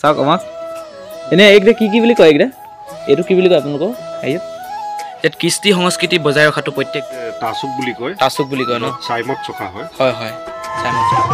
চাওক আমাক এনে এইকেইটা কি বুলি কয় এইকেইটা এইটো কি বুলি কয় আপোনালোকৰ হেৰিত ইয়াত কৃষ্টি সংস্কৃতি বজাই ৰখাটো প্ৰত্যেক তাচুক বুলি কয় ন চাইমত চকা হয় হয় হয় চাইমত চকা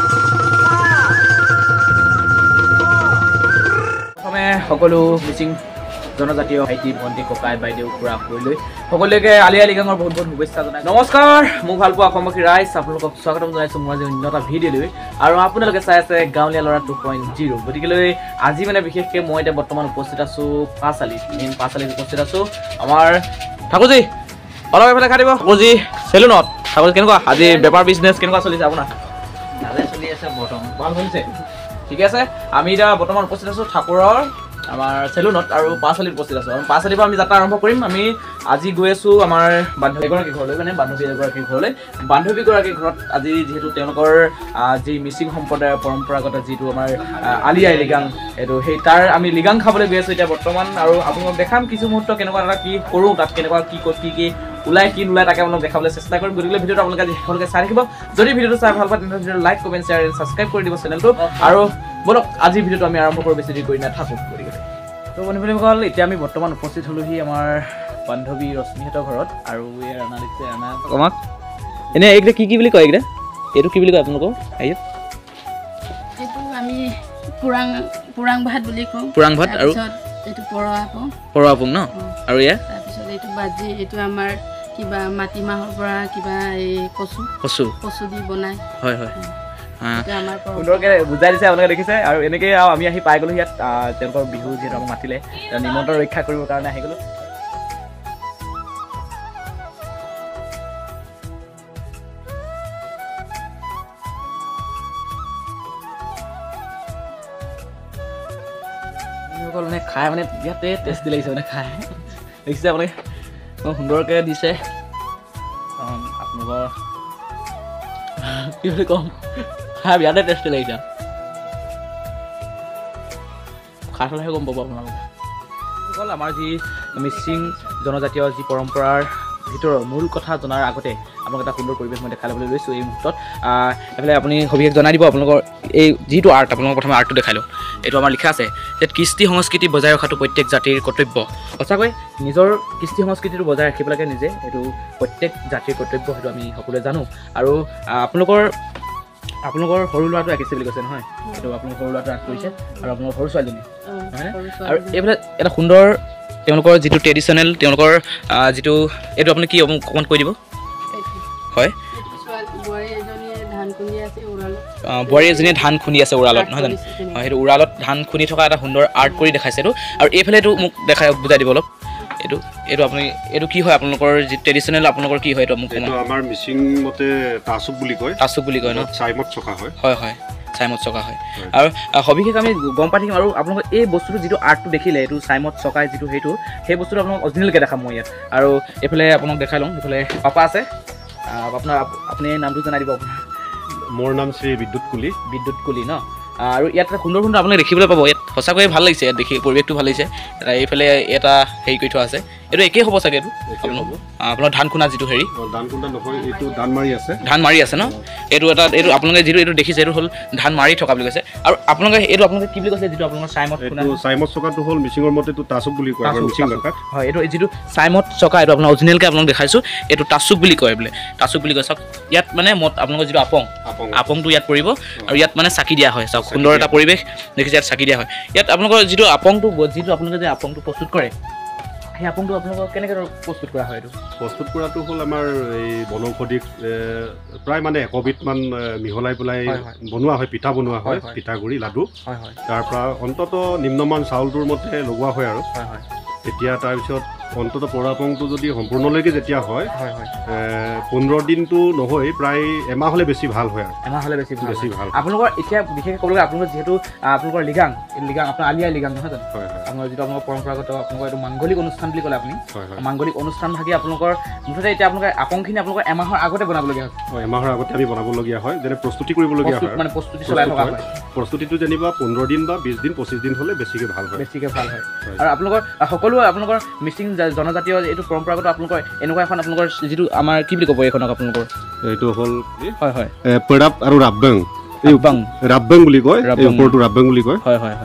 প্ৰথমে সকলো মিচিং জনজাতীয় ভাইটি ভণ্টি ককাই বাইদেউ খুৰা খুৰীলৈ সকলোকে আলি আই লিগাঙৰ বহুত বহুত শুভেচ্ছা জনাই নমস্কাৰ মোক ভাল পোৱা অসমবাসী ৰাইজ আপোনালোকক স্বাগতম জনাইছোঁ মোৰ আজি অন্য এটা ভিডিঅ'লৈ আৰু আপোনালোকে চাই আছে গাঁৱলীয়া ল'ৰা 2.0 গতিকেলৈ আজি মানে বিশেষকৈ মই এতিয়া বৰ্তমান উপস্থিত আছোঁ পাঁচআলিত মেইন পাঁচআলিত উপস্থিত আছোঁ আমাৰ ঠাকুৰজী অলপ এইফালে খাই দিব ঠাকুৰজী চেলুনত ঠাকুৰজী কেনেকুৱা আজি বেপাৰ বিজনেছ কেনেকুৱা চলিছে আপোনাৰ ভালে চলি আছে বৰ্তমান ভাল চলিছে ঠিক আছে আমি এতিয়া বৰ্তমান উপস্থিত আছোঁ ঠাকুৰৰ আমাৰ চেলুনত আৰু পাঁচআলিত উপস্থিত আছোঁ আৰু পাঁচআলিৰ পৰা আমি যাত্ৰা আৰম্ভ কৰিম আমি আজি গৈ আছোঁ আমাৰ বান্ধৱীগৰাকীৰ ঘৰলৈ মানে বান্ধৱীগৰাকীৰ ঘৰলৈ বান্ধৱীগৰাকীৰ ঘৰত আজি যিহেতু তেওঁলোকৰ যি মিচিং সম্প্ৰদায়ৰ পৰম্পৰাগত যিটো আমাৰ আলি আই লিগাং এইটো সেই তাৰ আমি লিগাং খাবলৈ গৈ আছোঁ এতিয়া বৰ্তমান আৰু আপোনালোকক দেখাম কিছু মুহূৰ্ত কেনেকুৱা এটা কি কৰোঁ তাত কেনেকুৱা কি ওলাই কি নোলায় তাকে আপোনালোক দেখাবলৈ চেষ্টা কৰিম গতিকে ভিডিঅ'টো আপোনালোকে আজি সকলোকে চাই থাকিব যদি ভিডিঅ'টো চাই ভাল পায় তেন্তে ভিডিঅ'টো like comment share and subscribe কৰি দিব চেনেলটো আৰু বলক আজি ভিডিঅ'টো আমি আৰম্ভ কৰোঁ বেছি দেৰি কৰি নাথাকোঁ গতিকে তো বন্ধুসকল এতিয়া আমি বৰ্তমান উপস্থিত হ'লোহি আমাৰ বান্ধৱী ৰশ্মিহঁতৰ ঘৰত আৰু ৰাণা দেখিছে ৰাণা আমাক এনেই এইকেইটা কি বুলি কয় এইকেইটা এইটো কি বুলি কয় আপোনালোকৰ হেৰিত এইটো আমি পুৰাং ভাত বুলি কওঁ পুৰাং ভাত আৰু এইটো পৰৱা পুং ন আৰু এয়া তাৰপিছত এইটো বাজি এইটো আমাৰ কিবা মাটিমাহৰ পৰা কিবা এই কচু দি বনাই হয় হয় সুন্দৰকৈ বুজাই দিছে আপোনালোকে দেখিছে আৰু এনেকৈ আমি আহি পাই গ'লোঁ ইয়াত তেওঁলোকৰ বিহু যিহেতু আমাক মাতিলে নিমন্ত্ৰণ ৰক্ষা কৰিবৰ কাৰণে আহি গ'লোঁ মানে খাই মানে ইয়াতে টেষ্টি লাগিছে মানে খাই দেখিছে আপোনালোকে সুন্দৰকৈ দিছে আপোনালোকৰ কি বুলি ক'ম খাই বিৰাটে টেষ্টি লাগিছে খাই চালেহে গম পাব আপোনালোকে অকল আমাৰ যি মিচিং জনজাতীয় যি পৰম্পৰাৰ ভিতৰৰ মূল কথা জনাৰ আগতে আপোনালোক এটা সুন্দৰ পৰিৱেশ মই দেখাই ল'বলৈ লৈছোঁ এই মুহূৰ্তত এইফালে আপুনি সবিশেষ জনাই দিব আপোনালোকৰ এই যিটো আৰ্ট আপোনালোকৰ প্ৰথমে আৰ্টটো দেখাই লওঁ এইটো আমাৰ লিখা আছে যে কৃষ্টি সংস্কৃতি বজাই ৰখাটো প্ৰত্যেক জাতিৰ কৰ্তব্য সঁচাকৈ নিজৰ কৃষ্টি সংস্কৃতিটো বজাই ৰাখিব লাগে নিজে এইটো প্ৰত্যেক জাতিৰ কৰ্তব্য সেইটো আমি সকলোৱে জানো আৰু আপোনালোকৰ সৰু ল'ৰাটো আঁকিছে বুলি কৈছে নহয় এইটো আপোনালোকৰ সৰু ল'ৰাটো আঁকি কৰিছে আৰু আপোনালোকৰ সৰু ছোৱালীজনী নহয় আৰু এইফালে এটা সুন্দৰ তেওঁলোকৰ যিটো ট্ৰেডিশ্যনেল তেওঁলোকৰ যিটো এইটো আপুনি কি অকণমান কৈ দিব হয় বোৱাৰী এজনীয়ে ধান খুন্দি আছে উৰালত নহয় জানো হয় সেইটো উৰালত ধান খুন্দি থকা এটা সুন্দৰ আৰ্ট কৰি দেখাইছে এইটো আৰু এইফালে এইটো মোক বুজাই দিব অলপ এইটো আপুনি এইটো কি হয় আপোনালোকৰ যি ট্ৰেডিশ্যনেল আপোনালোকৰ কি হয় এইটো মোক আমাৰ মিচিং মতে তাচুক বুলি কয় ন চাইমত চকা হয় হয় হয় চাইমত চকা হয় আৰু সবিশেষ আমি গম পাই থাকিম আৰু আপোনালোকৰ এই বস্তুটো যিটো আৰ্টটো দেখিলে এইটো চাইমত চকাই যিটো সেইটো সেই বস্তুটো আপোনাক অৰিজিনেলকৈ দেখাম মই ইয়াত আৰু এইফালে আপোনাক দেখাই লওঁ এইফালে পাপা আছে আপুনি নামটো জনাই দিব আপোনাৰ মোৰ নাম শ্ৰী বিদ্যুৎ কুলি ন আৰু ইয়াত সুন্দৰ সুন্দৰ আপোনালোকে দেখিবলৈ পাব ইয়াত সঁচাকৈয়ে ভাল লাগিছে ইয়াত দেখি পৰিৱেশটো ভাল লাগিছে এইফালে এটা হেৰি কৰি থোৱা আছে এইটো একেই হ'ব চাগে এইটো আপোনাৰ ধান খুন্দা যিটো হেৰি ধান মাৰি আছে ন এইটো আপোনালোকে যিটো এইটো দেখিছে এইটো হ'ল ধান মাৰি থকা বুলি কৈছে আৰু আপোনালোকে কি বুলি কৈছে যিটো আপোনালোকৰ চাইমত চকাটো হ'ল মিচিঙৰ মতে এইটো তাচুক বুলি কয় মিচিং ভাষাত হয় এইটো যিটো চাইমত চকা এইটো আপোনাৰ অৰিজিনেলকৈ আপোনালোক দেখাইছোঁ এইটো তাচুক বুলি কয় বোলে তাচুক বুলি কয় চাওক ইয়াত মানে আপোনালোকৰ যিটো আপংটো ইয়াত পৰিব আৰু ইয়াত মানে চাকি দিয়া হয় চাওক সুন্দৰ এটা পৰিৱেশ দেখিছে ইয়াত চাকি দিয়া হয় ইয়াত আপোনালোকৰ যিটো আপোনালোকে যে আপংটো প্ৰস্তুত কৰে সেই আপংটো আপোনালোকক কেনেকৈ প্ৰস্তুত কৰা হয় এইটো প্ৰস্তুত কৰাটো হ'ল আমাৰ এই বনৌষধিক প্ৰায় মানে 100 বিধমান মিহলাই পেলাই বনোৱা হয় পিঠা বনোৱা হয় পিঠাগুড়ি লাডু তাৰ পৰা অন্তত নিম্নমান চাউলটোৰ মতে লগোৱা হয় আৰু তেতিয়া তাৰপিছত অন্তত পৰাপংটো যদি সম্পূৰ্ণলৈকে যেতিয়া হয় 15 দিনটো নহয় প্ৰায় এমাহ হ'লে বেছি ভাল হয় আৰু বেছি ভাল আপোনালোকৰ এতিয়া বিশেষকৈ ক'বলৈ আপোনালোকৰ যিহেতু আপোনালোকৰ লিগাং আপোনাৰ আলি আই লিগাং নহয় জানো আপোনাৰ যিটো আপোনালোকৰ পৰম্পৰাগত আপোনালোকৰ এইটো মাংগলিক অনুষ্ঠান বুলি ক'লে আপুনি মাংগলিক অনুষ্ঠান থাকি আপোনালোকৰ মুঠতে এতিয়া আপোনালোকৰ আপংখিনি আপোনালোকৰ এমাহৰ আগতে বনাবলগীয়া হয় এমাহৰ আগতে আমি বনাবলগীয়া হয় যেনে প্ৰস্তুতি কৰিবলগীয়া হয় মানে প্ৰস্তুতি চলাই থকা হয় প্ৰস্তুতিটো যেনিবা 15 দিন বা 20 দিন 25 দিন হ'লে বেছিকৈ ভাল হয় আৰু আপোনালোকৰ সকলো আপোনালোকৰ মিচিং জনজাতীয় এইটো পৰম্পৰাগত আপোনালোকৰ এনেকুৱা এখন আপোনালোকৰ যিটো আমাৰ কি বুলি ক'ব এইখনক আপোনালোকৰ এইটো হ'ল হয় পেৰাপ আৰু ৰাববেং বুলি কয় ওপৰটো ৰাববেং বুলি কয়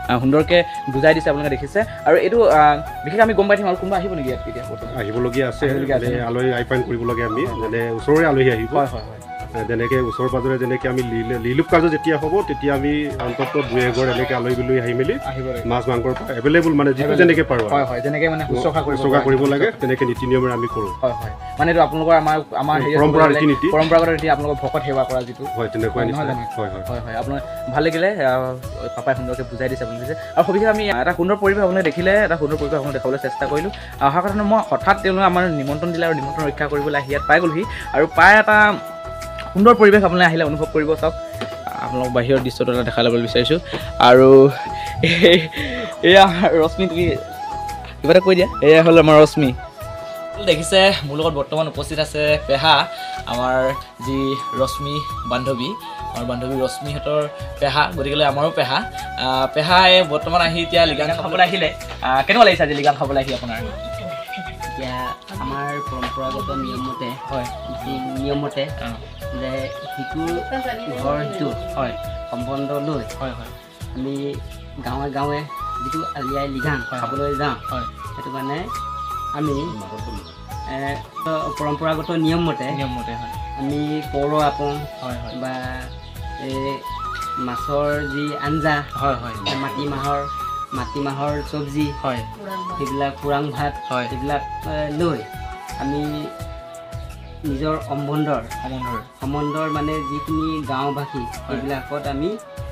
সুন্দৰকৈ বুজাই দিছে আপোনালোকে দেখিছে আৰু এইটো বিশেষ আমি গম পাই থাকিম আৰু কোনোবা আহিব নেকি ইয়াত এতিয়া আহিবলগীয়া আছে আলহী আপ্যায়ন কৰিবলগীয়া আমি যেনে ওচৰৰে আলহী আহিব যেনেকৈ ওচৰ পাজৰে যেনেকৈ আমি লিলুপ কাৰ্য যেতিয়া হ'ব তেতিয়া আমি অন্ততঃ 2-1 এনেকৈ আলহী বিলহী আহি মেলি মাছ মাংসৰ এভেইলেবল মানে যিটো যেনেকৈ পাৰোঁ যেনেকৈ মানে শুশ্ৰূষা কৰিব লাগে তেনেকৈ নীতি নিয়মেৰে আমি কৰোঁ মানে এইটো আপোনালোকৰ আমাৰ পৰম্পৰা ৰীতি নীতি পৰম্পৰাগত ৰীতি আপোনালোকৰ ভকত সেৱা কৰা যিটো তেনেকুৱা আপোনাৰ ভাল লাগিলে পাপাই সুন্দৰকৈ বুজাই দিছে বুলি কৈছে আৰু সবিশেষ আমি এটা সুন্দৰ পৰিৱেশ আপোনালোকে দেখিলে এটা সুন্দৰ পৰিৱেশ আপোনালোকে দেখাবলৈ চেষ্টা কৰিলোঁ অহা কথা মই হঠাৎ তেওঁলোকে আমাৰ নিমন্ত্ৰণ দিলে আৰু নিমন্ত্ৰণ ৰক্ষা কৰিবলৈ আহি ইয়াত পাই গ'লহি আৰু প্ৰায় এটা সুন্দৰ পৰিৱেশ আপোনালোকে আহিলে অনুভৱ কৰিব চাওক আপোনালোক বাহিৰৰ দৃশ্যটো এটা দেখাই ল'বলৈ বিচাৰিছোঁ আৰু এয়া ৰশ্মি তুমি কিবা এটা কৈ দিয়া এয়া হ'ল আমাৰ ৰশ্মি দেখিছে মোৰ লগত বৰ্তমান উপস্থিত আছে পেহা আমাৰ যি ৰশ্মি বান্ধৱী আমাৰ বান্ধৱী ৰশ্মিহঁতৰ পেহা গতিকে আমাৰো পেহাই বৰ্তমান আহি এতিয়া লিগাং খাবলৈ আহিলে কেনেকুৱা লাগিছে আজি লিগাং খাবলৈ আহি আপোনাৰ এতিয়া আমাৰ পৰম্পৰাগত নিয়মমতে নিয়মমতে যে সিটোৰ ঘৰ সিটো সম্বন্ধ লৈ আমি গাঁৱে গাঁৱে যিটো আলি আই লিগাং খাবলৈ যাওঁ সেইটো কাৰণে আমি পৰম্পৰাগত নিয়মমতে আমি পৌৰ আপং বা এই মাছৰ যি আঞ্জা মাটিমাহৰ চব্জি সেইবিলাক পুৰাং ভাত সেইবিলাক লৈ আমি নিজৰ সম্বন্ধৰ মানে যিখিনি গাঁওবাসী সেইবিলাকত আমি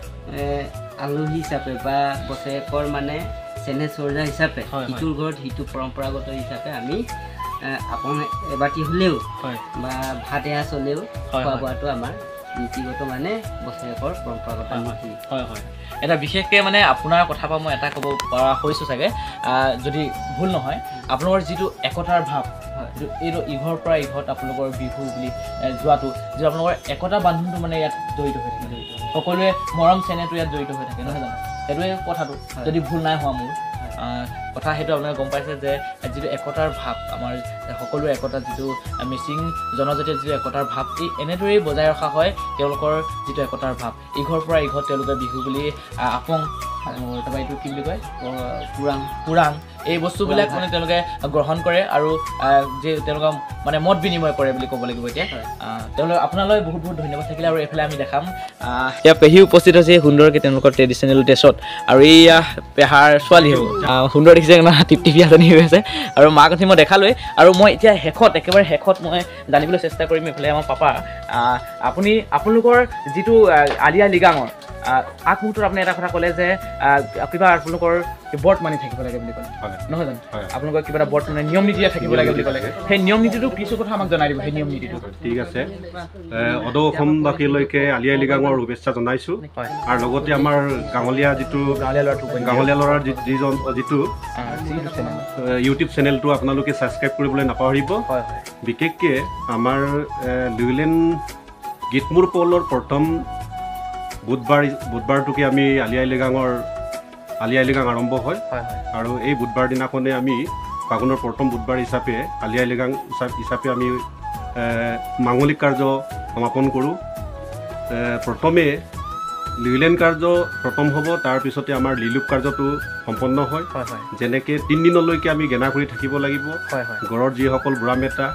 আলহী হিচাপে বা বছৰেকৰ মানে চেনে চৰ্জা হিচাপে সিটোৰ ঘৰত সিটো পৰম্পৰাগত হিচাপে আমি আপোন এবাতি হ'লেও বা ভাত এসাঁজ হ'লেও খোৱা বোৱাটো আমাৰ নীতিগত মানে বছৰেকৰ পৰম্পৰাগত নীতি এটা বিশেষকৈ মানে আপোনাৰ কথা পৰা মই এটা ক'ব পৰা হৈছোঁ চাগে যদি ভুল নহয় আপোনালোকৰ যিটো একতাৰ ভাৱ এইটো ইঘৰৰ পৰা ইঘৰত আপোনালোকৰ বিহু বুলি যোৱাটো যিটো আপোনালোকৰ একতা বান্ধোনটো মানে ইয়াত জড়িত হৈ থাকে সকলোৱে মৰম চেনেহটো ইয়াত জড়িত হৈ থাকে নহয় জানো সেইটোৱে কথাটো যদি ভুল নাই হোৱা মোৰ কথা সেইটো আপোনালোকে গম পাইছে যে যিটো একতাৰ ভাৱ আমাৰ সকলোৰে একতা যিটো মিচিং জনজাতীয় যিটো একতাৰ ভাৱ এই এনেদৰেই বজাই ৰখা হয় তেওঁলোকৰ যিটো একতাৰ ভাৱ ইঘৰৰ পৰা ইঘৰত তেওঁলোকে বিহু বুলি আপং তাৰপৰা এইটো কি বুলি কয় পুৰাং এই বস্তুবিলাক মানে তেওঁলোকে গ্ৰহণ কৰে আৰু যে তেওঁলোকে মানে মত বিনিময় কৰে বুলি ক'ব লাগিব এতিয়া তেওঁলোকে আপোনালৈ বহুত বহুত ধন্যবাদ থাকিলে আৰু এইফালে আমি দেখাম এয়া পেহী উপস্থিত হৈছে সুন্দৰকৈ তেওঁলোকৰ ট্ৰেডিশ্যনেল ড্ৰেছত আৰু এইয়া পেহাৰ ছোৱালী হ'ব সুন্দৰ দেখিছে টিপটিপিয়াজনী হৈ আছে আৰু মাক উঠি মই দেখালোৱে আৰু মই এতিয়া একেবাৰে শেষত মই জানিবলৈ চেষ্টা কৰিম এইফালে আমাৰ পাপা আপোনালোকৰ যিটো আলি আই লিগাঙৰ আগমুহূৰ্তত আপুনি এটা কথা ক'লে যে কিবা আপোনালোকৰ বৰ্ত মানি থাকিব লাগে বুলি ক'লে নহয় জানো আপোনালোকৰ কিবা এটা বৰ্ত মানে নিয়ম নীতিৰে থাকিব লাগে বুলি ক'লে সেই নিয়ম নীতিটো কিছু কথা আমাক জনাই দিব সেই নিয়ম নীতিটো ঠিক আছে অদ অসমবাসীলৈকে আলি আই লিগাঙৰ শুভেচ্ছা জনাইছোঁ আৰু লগতে আমাৰ গাঁৱলীয়া যিটো ইউটিউব চেনেলটো আপোনালোকে ছাবস্ক্ৰাইব কৰিবলৈ নাপাহৰিব বিশেষকৈ আমাৰ লিউলেণ্ড গীতমূৰ পলৰ প্ৰথম বুধবাৰটোকে আমি আলি আই লিগাং আৰম্ভ হয় আৰু এই বুধবাৰ দিনাখনে আমি ফাগুনৰ প্ৰথম বুধবাৰ হিচাপে আলি আই লিগাং হিচাপে আমি মাংগলিক কাৰ্য সমাপন কৰোঁ প্ৰথমে লিউলেণ্ড কাৰ্য প্ৰথম হ'ব তাৰপিছতে আমাৰ লিলুপ কাৰ্যটো সম্পন্ন হয় যেনেকৈ 3 দিনলৈকে আমি গেনা কৰি থাকিব লাগিব ঘৰত যিসকল বুঢ়া মেটা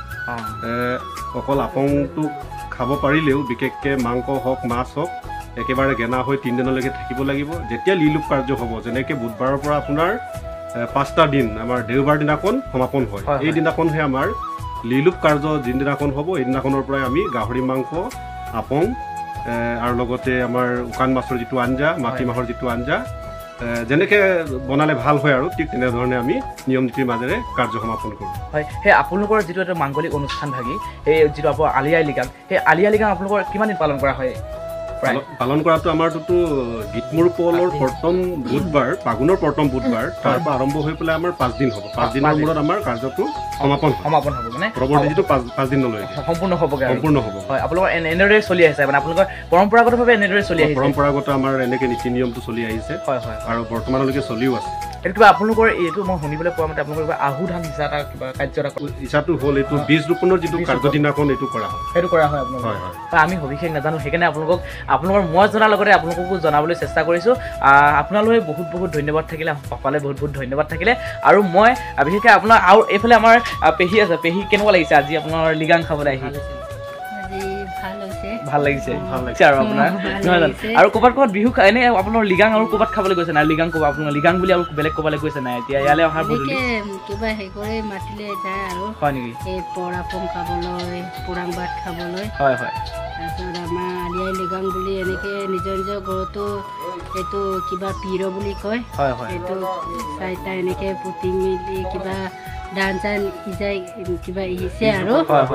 অকল আপংটো খাব পাৰিলেও বিশেষকৈ মাংস হওক মাছ হওক একেবাৰে গেনা হৈ 3 দিনলৈকে থাকিব লাগিব যেতিয়া লিলুপ কাৰ্য হ'ব যেনেকৈ বুধবাৰৰ পৰা আপোনাৰ 5টা দিন আমাৰ দেওবাৰ দিনাখন সমাপন হয় এই দিনাখনহে আমাৰ লিলুপ কাৰ্য যিদিনাখন হ'ব এইদিনাখনৰ পৰাই আমি গাহৰি মাংস আপং আৰু লগতে আমাৰ শুকান মাছৰ যিটো আঞ্জা মাটিমাহৰ যিটো আঞ্জা যেনেকৈ বনালে ভাল হয় আৰু ঠিক তেনেধৰণে আমি নিয়ম নীতিৰ মাজেৰে কাৰ্য সমাপন কৰোঁ হয় সেই আপোনালোকৰ যিটো এটা মাংগলিক অনুষ্ঠান ভাগি সেই যিটো আপোনাৰ আলি আই লিগাং সেই আলি আই লিগাং আপোনালোকৰ কিমান দিন পালন কৰা হয় পালন কৰাটো আমাৰটোতো গীতমূৰ পলৰ প্ৰথম বুধবাৰ ফাগুনৰ প্ৰথম বুধবাৰ তাৰ পৰা আৰম্ভ হৈ পেলাই আমাৰ 5 দিন হ'ব 5 দিনৰ মূৰত আমাৰ কাৰ্যটো সমাপন হ'ব মানে পৰৱৰ্তী যিটো 5 দিনলৈ সম্পূৰ্ণ হ'ব হয় আপোনালোকৰ এনেদৰে চলি আহিছে মানে আপোনালোকৰ পৰম্পৰাগতভাৱে এনেদৰে চলি আহিছে পৰম্পৰাগত আমাৰ এনেকৈ নীতি নিয়মটো চলি আহিছে আৰু বৰ্তমানলৈকে চলিও আছে এইটো কিবা আপোনালোকৰ এইটো মই শুনিবলৈ পোৱা মতে আপোনালোকৰ কিবা আহু ধান সিঁচা এটা কিবা কাৰ্য এটা ইচ্ছাটো হ'ল এইটো বীজ ৰোপণৰ যিটো কাৰ্যদিনাখন এইটো কৰা হয় সেইটো কৰা হয় আপোনালোকৰ আমি সবিশেষ নাজানো সেইকাৰণে আপোনালোকৰ মই জনাৰ লগতে আপোনালোককো জনাবলৈ চেষ্টা কৰিছোঁ আপোনালোকে বহুত বহুত ধন্যবাদ থাকিলে পাপালে বহুত বহুত ধন্যবাদ থাকিলে আৰু মই বিশেষকৈ আপোনাৰ আৰু এইফালে আমাৰ পেহী আছে পেহী কেনেকুৱা লাগিছে আজি আপোনাৰ লিগাং খাবলৈ আহি ভাল লাগিছে আৰু আপোনাৰ নহয় জানো আৰু ক'ৰবাত বিহু এনেই আপোনাৰ লিগাং আৰু ক'ৰবাত খাবলৈ গৈছে নাই লিগাং ক'ৰবাত আপোনাৰ লিগাং বুলি আৰু বেলেগ ক'ৰবালৈ গৈছে নাই এতিয়া ইয়ালৈ অহাৰ কিবা হেৰি কৰি মাতিলে যায় আৰু হয় নেকি এই পৰাপং খাবলৈ পুৰাং ভাত খাবলৈ হয় হয় তাৰপিছত আমাৰ আলিয়াই লিগাং বুলি এনেকৈ নিজৰ নিজৰ ঘৰতো এইটো কিবা পিৰ বুলি কয় হয় হয় এইটো চাৰিটা এনেকৈ পুতি মেলি কিবা ধান চান সিজাই কিবা ইহিছে আৰু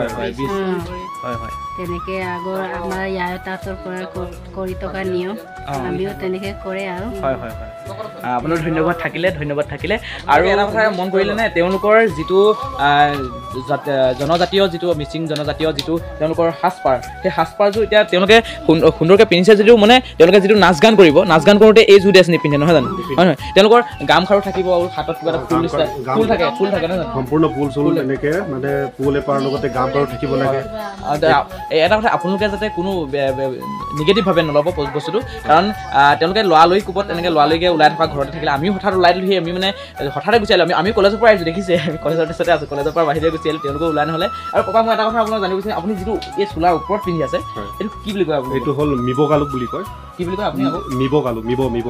তেনেকৈ আগৰ আমাৰ ইয়াৰ তাঁতৰ পৰা কৰি থকা নিয়ম আমিও তেনেকৈ কৰে আৰু আপোনাৰ ধন্যবাদ থাকিলে আৰু এটা কথা মন কৰিলেনে তেওঁলোকৰ যিটো জনজাতীয় যিটো মিচিং জনজাতীয় যিটো তেওঁলোকৰ সাজপাৰ সেই সাজপাৰযোৰ এতিয়া তেওঁলোকে সুন্দৰকৈ পিন্ধিছে যদিও মানে তেওঁলোকে যিটো নাচ গান কৰিব নাচ গান কৰোঁতে এই যোৰ ড্ৰেছ নিপিন্ধে নহয় জানো হয় নহয় তেওঁলোকৰ গামখাৰু থাকিব আৰু হাতত কিবা এটা ফুল থাকে নহয় জানো সম্পূৰ্ণ ফুল এনেকৈ মানে ফুল এপাৰ লগতে গামখাৰু থাকিব লাগে এটা কথা আপোনালোকে যাতে কোনো নিগেটিভভাৱে নল'ব বস্তুটো কাৰণ তেওঁলোকে লৰালৰি কোবত তেনেকৈ লৰালৰিকৈ ওলাই থকা ঘৰতে থাকিলে আমিও হঠাৎ ওলাই দিলোহি আমি মানে হঠাতে গুচি আহিলোঁ আমি কলেজৰ পৰা আহিছোঁ দেখিছে আমি কলেজৰ পিছতে আছোঁ কলেজৰ পৰা বাহিৰে গুচি আহিলোঁ তেওঁলোকে ওলাই নহ'লে আৰু পাপা মই এটা কথা আপোনাক জানিব বিচাৰিম আপুনি যিটো এই চোলাৰ ওপৰত পিন্ধি আছে এইটো কি বুলি কয় আপুনি এইটো হ'ল মিবগালুক বুলি কয় কি বুলি কয় আপুনি মিবগালুক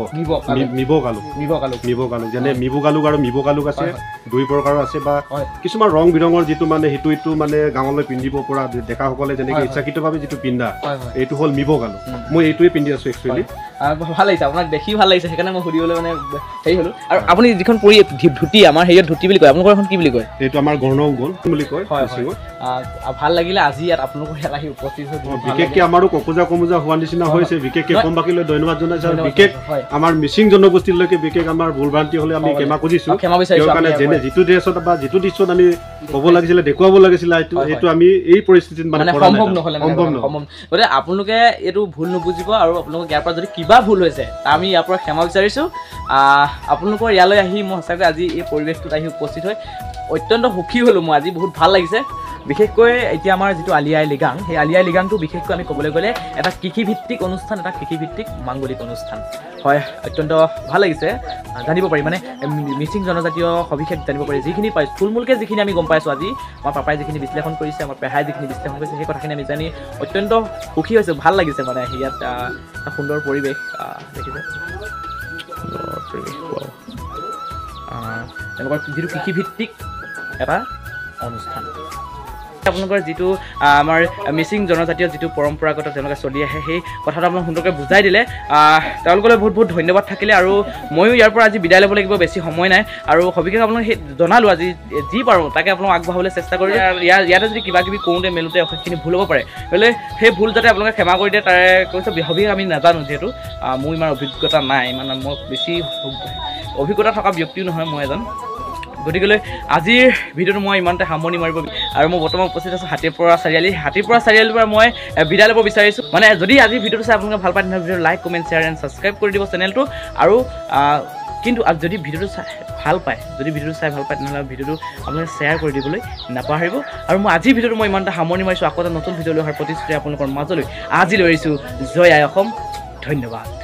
যেনে মিবগালুক আৰু মিবগালুক আছে দুই প্ৰকাৰৰ আছে বা কিছুমান ৰং বিৰঙৰ যিটো মানে সেইটো মানে গাঁৱলৈ পিন্ধিব পৰা ডেকাসকলে যেনেকৈ ইচ্ছাকৃতভাৱে যিটো পিন্ধা এইটো হ'ল মিবগালুক মই এইটোৱে পিন্ধি আছোঁ একচুৱেলি ভাল লাগিছে আপোনাক দেখি ভাল লাগিছে সেইকাৰণে মই সুধিবলৈ মানে হেৰি হ'লোঁ আৰু আপুনি যিখন পৰি ধুতি আমাৰ হেৰিয়ত ধুতি বুলি কয় আপোনালোকৰ এখন কি বুলি কয় এইটো আমাৰ গণ বুলি কয় ভাল লাগিলে আজি ইয়াত আপোনালোকৰ ইয়াত আহি উপস্থিত হৈ বিশেষকৈ আমাৰো কমোজা হোৱা নিচিনা হৈছে বিশেষকৈ কমবাকীলৈ ধন্যবাদ জনাইছোঁ আৰু বিশেষ আমাৰ মিচিং জনগোষ্ঠীলৈকে বিশেষ আমাৰ ভুল ভ্ৰান্তি হ'লে আমি ক্ষমা খুজিছোঁ কাৰণে যেনে যিটো ড্ৰেছত বা যিটো দৃশ্যত আমি ক'ব লাগিছিলে দেখুৱাব লাগিছিলে এইটো আমি এই পৰিস্থিতিত মানে সম্ভৱ নহ'লে গতিকে আপোনালোকে এইটো ভুল নুবুজিব আৰু আপোনালোকক ইয়াৰ পৰা যদি কিবা ভুল হৈছে আমি ইয়াৰ পৰা ক্ষমা বিচাৰিছোঁ আপোনালোকৰ ইয়ালৈ আহি মই সঁচাকৈ আজি এই পৰিৱেশটোত আহি উপস্থিত হৈ অত্যন্ত সুখী হ'লোঁ মই আজি বহুত ভাল লাগিছে বিশেষকৈ এতিয়া আমাৰ যিটো আলিয়াই লিগাং সেই আলিয়াই লিগাংটো বিশেষকৈ আমি ক'বলৈ গ'লে এটা কৃষিভিত্তিক অনুষ্ঠান এটা কৃষিভিত্তিক মাংগলিক অনুষ্ঠান হয় অত্যন্ত ভাল লাগিছে জানিব পাৰি মানে মিচিং জনজাতীয় সবিশেষ জানিব পাৰি যিখিনি পাই থুলমূলকৈ যিখিনি আমি গম পাইছোঁ আজি আমাৰ পাপাই যিখিনি বিশ্লেষণ কৰিছে আমাৰ পেহাই যিখিনি বিশ্লেষণ কৰিছে সেই কথাখিনি আমি জানি অত্যন্ত সুখী হৈছোঁ ভাল লাগিছে মানে ইয়াত এটা সুন্দৰ পৰিৱেশ দেখিছে তেওঁলোকৰ যিটো কৃষিভিত্তিক এটা অনুষ্ঠান আপোনালোকৰ যিটো আমাৰ মিচিং জনজাতীয় যিটো পৰম্পৰাগত তেওঁলোকে চলি আহে সেই কথাটো আপোনাক সুন্দৰকৈ বুজাই দিলে তেওঁলোকলৈ বহুত বহুত ধন্যবাদ থাকিলে আৰু ময়ো ইয়াৰ পৰা আজি বিদায় ল'ব লাগিব বেছি সময় নাই আৰু সবিশেষ আপোনাক সেই জনালোঁ আজি যি পাৰোঁ তাকে আপোনাক আগবঢ়াবলৈ চেষ্টা কৰিলোঁ ইয়াতে যদি কিবা কিবি কৰোঁতে মেলোঁতে অশেষখিনি ভুল হ'ব পাৰে গ'লে সেই ভুল যাতে আপোনালোকে ক্ষমা কৰি দিয়ে তাৰে কৈছোঁ সবিশেষ আমি নাজানো যিহেতু মোৰ ইমান অভিজ্ঞতা নাই ইমান মই বেছি অভিজ্ঞতা থকা ব্যক্তিও নহয় মই এজন গতিকেলৈ আজিৰ ভিডিঅ'টো মই ইমানতে সামৰণি মাৰিব আৰু মই বৰ্তমান উপস্থিত আছোঁ হাতীৰপৰা চাৰিআলিৰ পৰা মই বিদায় ল'ব বিচাৰিছোঁ মানে যদি আজিৰ ভিডিঅ'টো চাই আপোনালোকে ভাল পায় তেনেহ'লে ভিডিঅ'টো like comment share and subscribe কৰি দিব চেনেলটো আৰু কিন্তু যদি ভিডিঅ'টো চাই ভাল পায় তেনেহ'লে ভিডিঅ'টো আপোনালোকে শ্বেয়াৰ কৰি দিবলৈ নাপাহৰিব আৰু মই আজিৰ ভিডিঅ'টো মই ইমানতে সামৰণি মাৰিছোঁ আকৌ এটা নতুন ভিডিঅ' লৈ অহাৰ প্ৰতিশ্ৰুতি আপোনালোকৰ মাজলৈ আজিলৈ এৰিছোঁ জয় আই অসম ধন্যবাদ।